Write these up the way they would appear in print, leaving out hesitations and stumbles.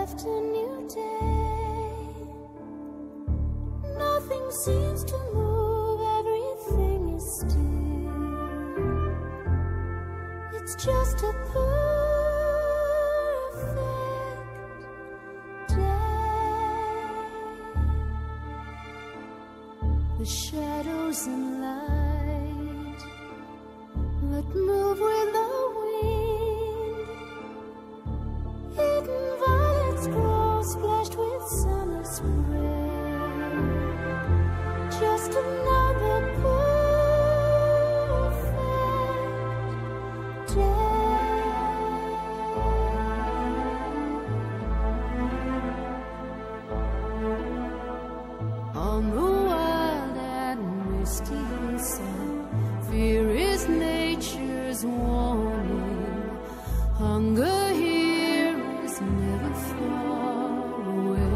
left a new day. Nothing seems to move, everything is still. It's just a perfect day. The shadows and light that move with the wind. Hidden violets grow, splashed with summer spray. Just another perfect day. On the wild and misty hillside, fear is nature's warning. Hunger here is never far away.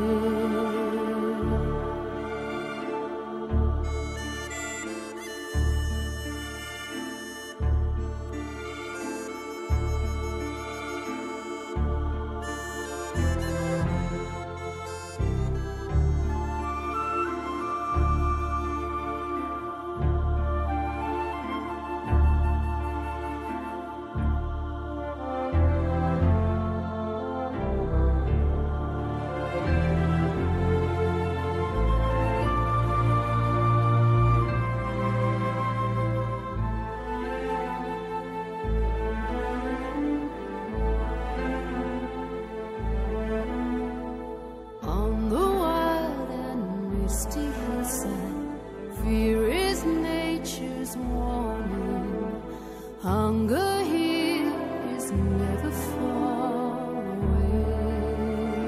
Fear is nature's warning. Hunger here is never far away.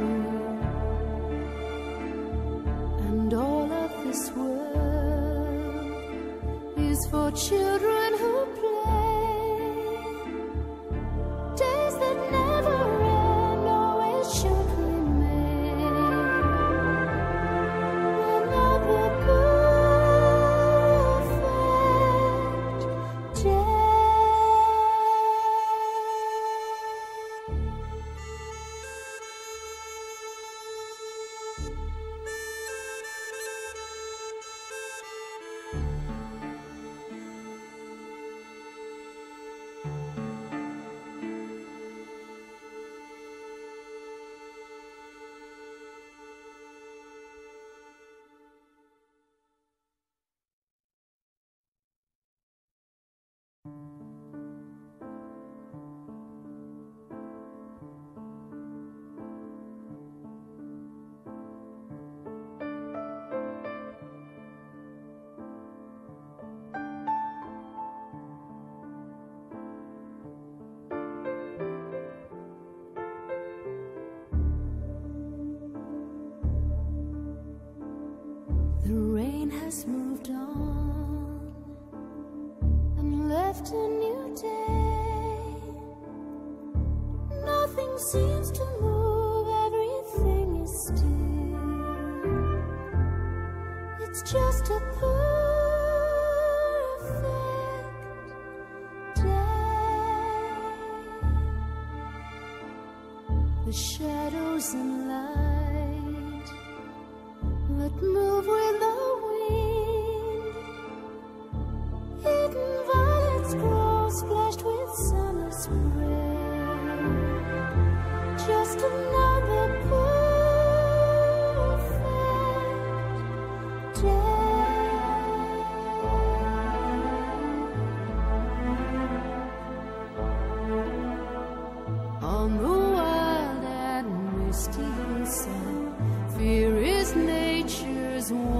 And all of this world is for children who play. Days that never end always should remain. Another the rain has moved on and left a new day. Nothing seems to move, everything is still. It's just a perfect day. The shadows and light that move with the wind. Hidden violets grow, splashed with summer spray. Just another perfect day. On the wild and misty hillside, fear is nature's warning.